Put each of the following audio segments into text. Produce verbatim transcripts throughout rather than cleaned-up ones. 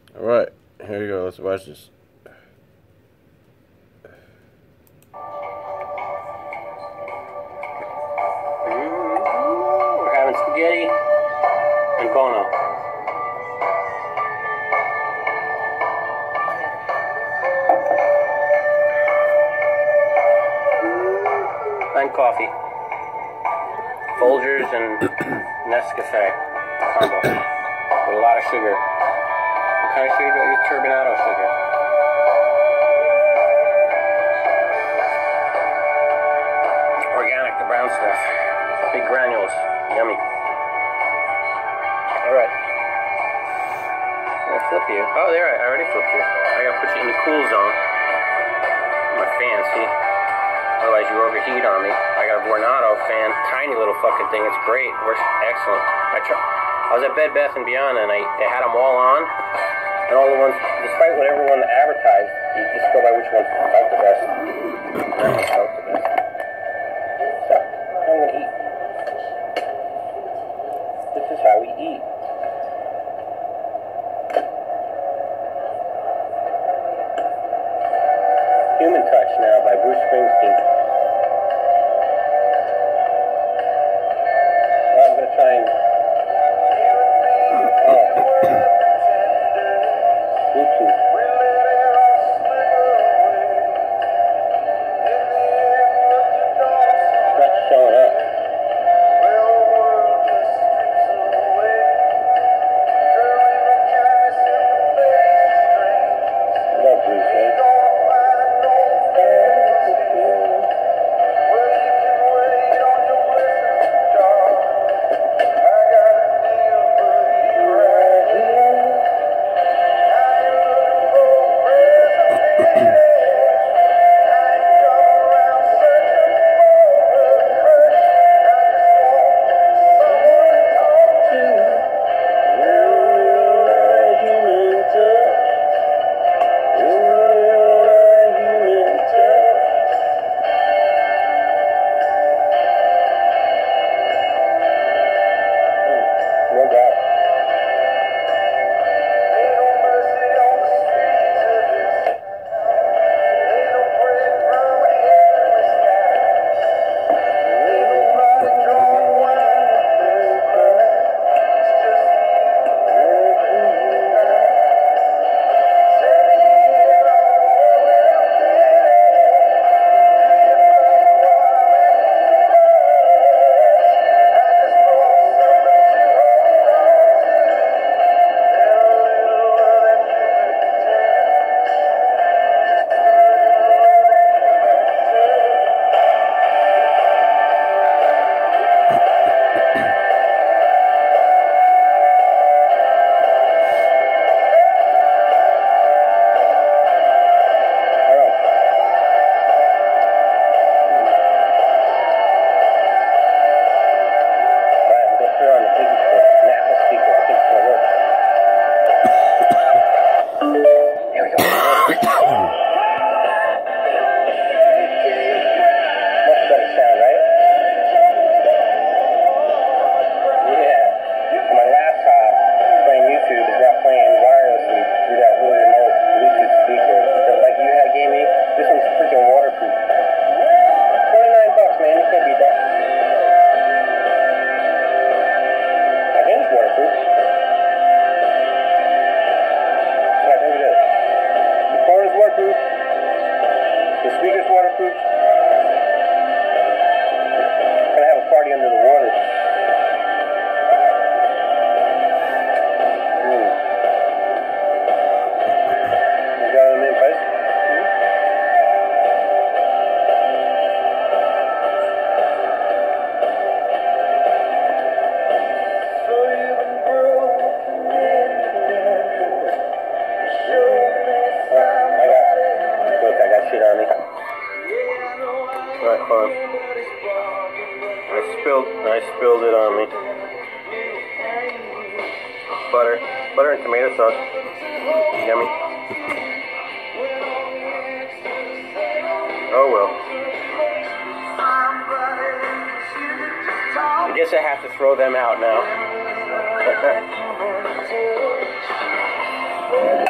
Alright, here you go. Let's watch this. We're having spaghetti and Bono. And coffee. Folgers and Nescafe combo with a lot of sugar. What kind of sugar do I use? Turbinado sugar. Organic, the brown stuff. Big granules. Yummy. Alright. I'm gonna flip you. Oh, there, I already flipped you. I gotta put you in the cool zone. My fan, see? Otherwise you overheat on me. I got a Vornado fan, tiny little fucking thing. It's great, works excellent. I try, I was at Bed Bath and Beyond and I they had them all on, and all the ones, despite what everyone advertised, you just go by which one felt the best. That one felt the best. So I'm gonna eat. This is how we eat. Human Touch now by Bruce Springsteen. Well, I'm going to try and... Oh. Bluetooth. It's not showing up. I love Bruce, man. The speaker's waterproof. Gonna have a party under the water. Mm. You got them in place? Shit on me. Alright, hold on. I spilled I spilled it on me. Butter. Butter and tomato sauce. Yummy. Oh well. I guess I have to throw them out now.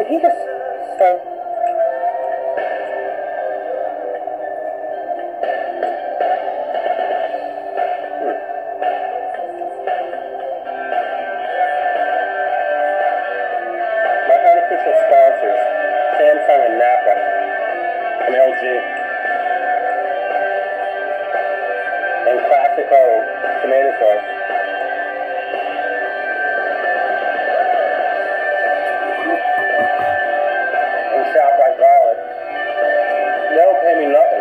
Did he just start? Sponsors, Samsung and Napa, and L G, and Classico tomato sauce. And ShopRite garlic. They don't pay me nothing.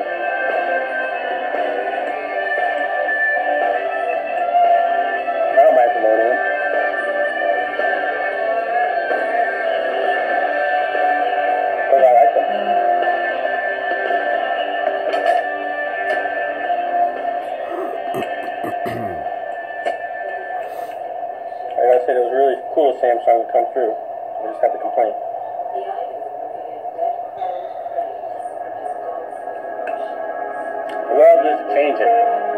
I don't mind promoting them. I like them. I gotta say, it was really cool of Samsung to come through. I just have to complain. The world is changing.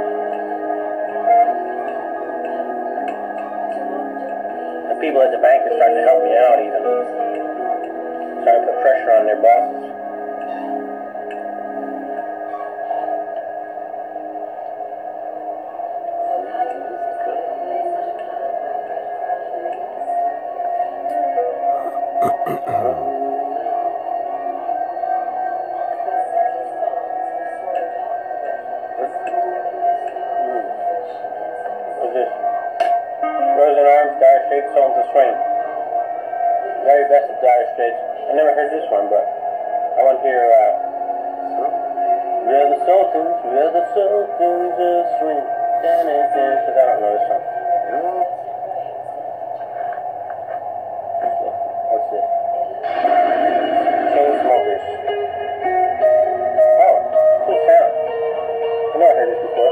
The people at the bank are starting to help me out even. Trying to put pressure on their bosses. What's this? Frozen arms, dire straits, songs and swing. Very best of dire straits. I never heard this one, but I want to hear, uh, we're the Sultans, we're the Sultans of swing. Because I don't know this song. What's this? Chainsmokers. Oh, cool sound. I've never heard this before.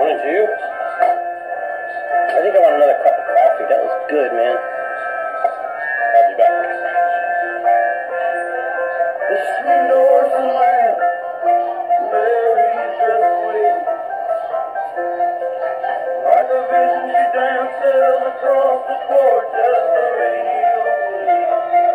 Morning, Jew. I think I want another cup of coffee. That was good, man. I'll be back. The street doors and land, Mary's just waiting. Like a vision, she dances across the porch as the radio plays.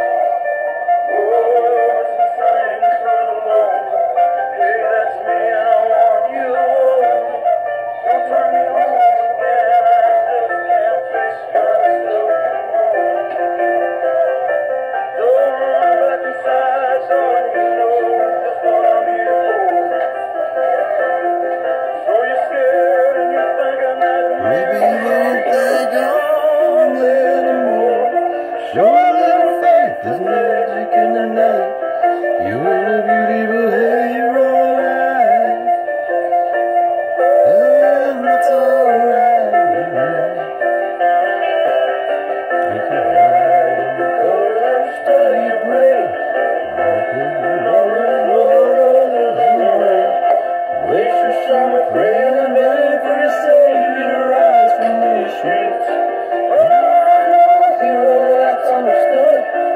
Oh, she sang for the morning. Hey, that's me and I want you. Don't turn me on again, I just can't face myself. Don't run back inside, darling, you know just what I'm here for. So you're scared and you're thinking that maybe you won't think on anymore. Show a little faith, there's magic in the night. You're a beautiful, hey, you're alright. And it's alright. Study your brain. Waste your summer praying and begging for your Savior to rise from these streets. Oh, no, hero, that's understood.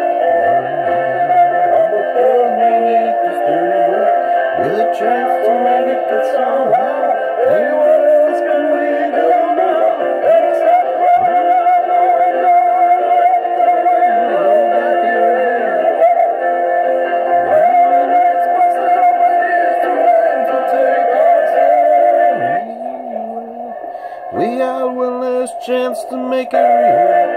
I'm prepared beneath this dirty work with a chance to make it good somehow. Hey, what else can we do now? Except run out the window and let the wind blow back your hair. Well, it's busted open, it's too late to take our stand. We got one last chance to make it real.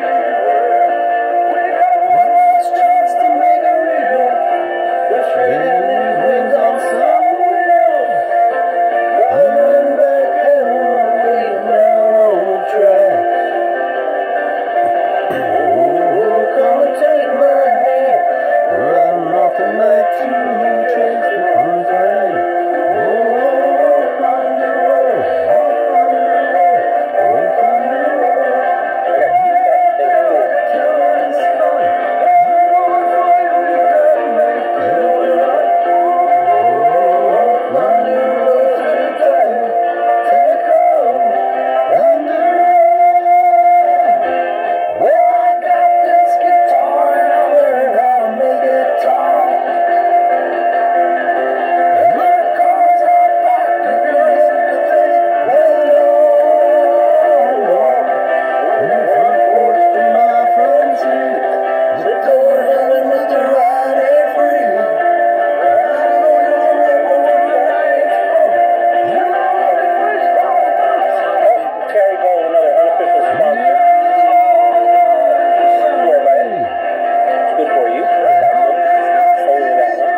One last chance to make it real. The train wings on some wheels. I'm back and I'm waiting down on the track. Oh, come and take my hand. Riding off the night to chase the cruise line. Oh, Thunder Road, oh, Thunder Road, oh, Thunder Road. Tell us fun. I know it's right, we gotta make it right. Oh, Thunder Road, take time, take home, Thunder Road. Well, I got this guitar and I learned how to make it talk. And my cars are packed and girls to take way on. From the front porch to my front seat, the doors underneath the ride ain't free. I know you're ready for the night. You know it's all Terry Bowl, another unofficial sponsor. Swear by it. It's good for you. Only that one.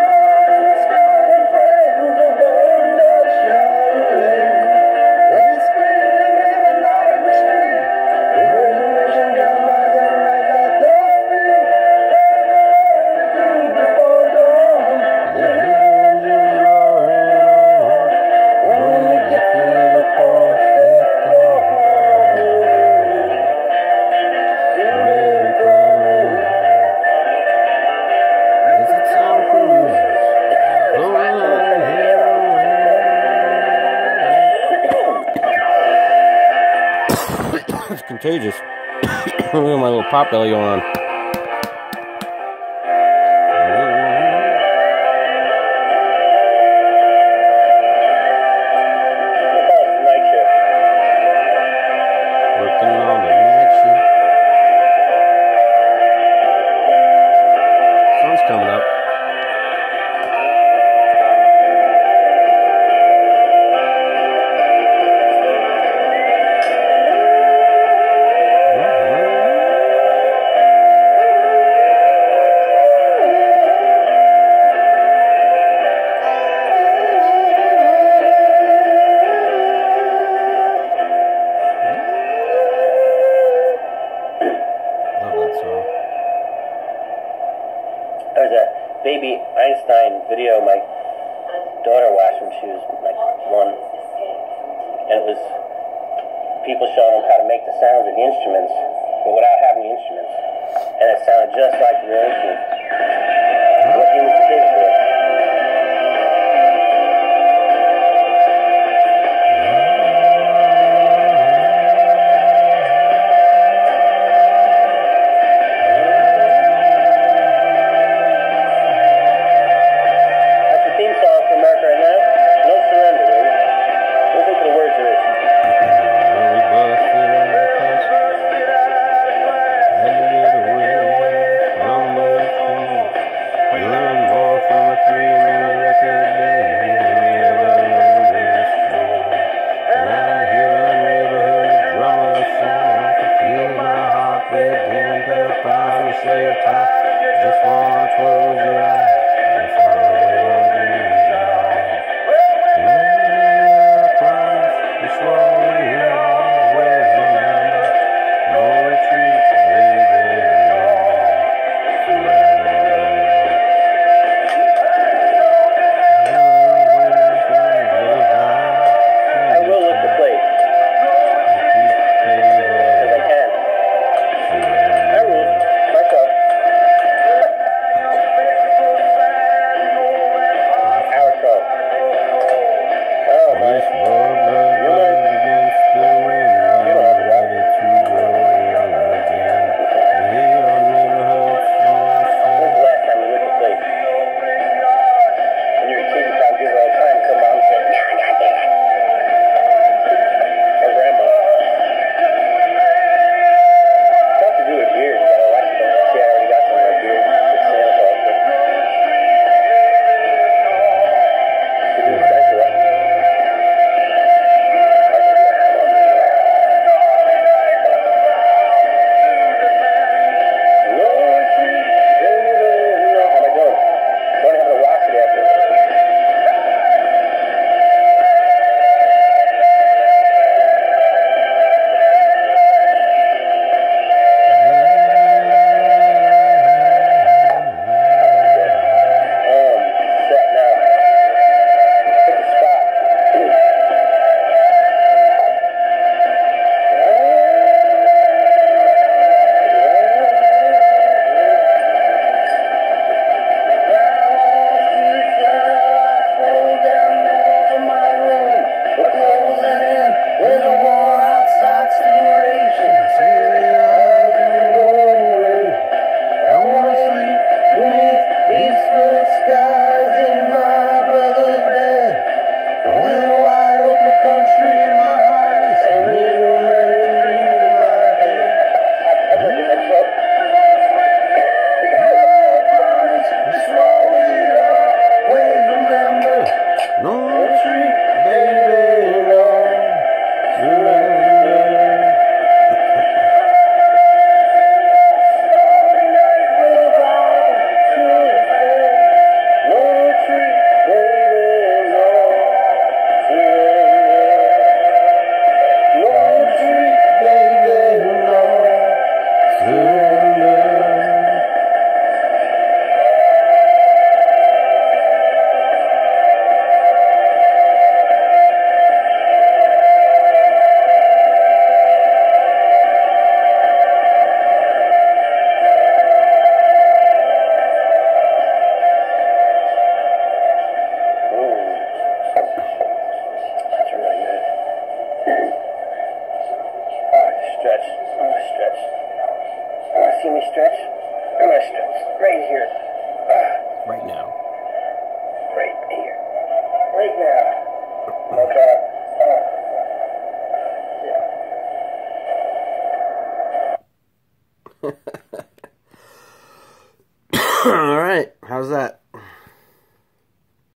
It's contagious. Look at my little pop belly going on. Night shift. Working on the night shift. Sun's coming up. There's a baby Einstein video my daughter watched when she was like one, and it was people showing them how to make the sounds of the instruments, but without having the instruments, and it sounded just like the real instrument. What humans are capable of. see me stretch? I'm gonna stretch right here. Ah. Right now. Right here. Right now. Okay. Ah. Yeah. All right. How's that?